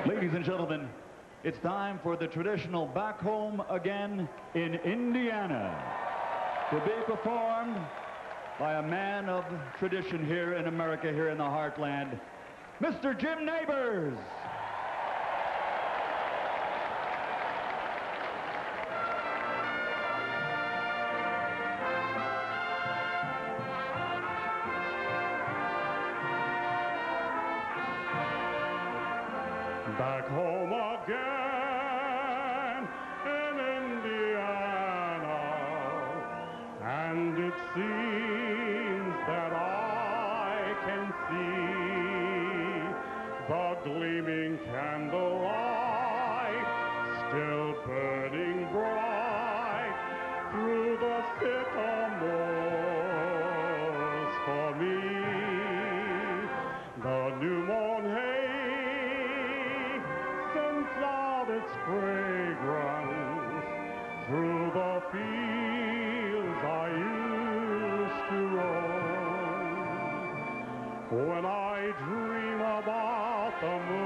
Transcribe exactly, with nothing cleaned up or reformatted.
Ladies and gentlemen, it's time for the traditional Back Home Again in Indiana to be performed by a man of tradition here in America, here in the heartland, Mister Jim Nabors. Back home again in Indiana, and it seems that I can see the gleaming candlelight still burning bright through the sycamores for me. The new mown hay out its fragrance through the fields I used to roam. When I dream about the moon